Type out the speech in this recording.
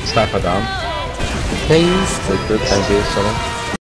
Staff her down. Please. Good, thank you, someone.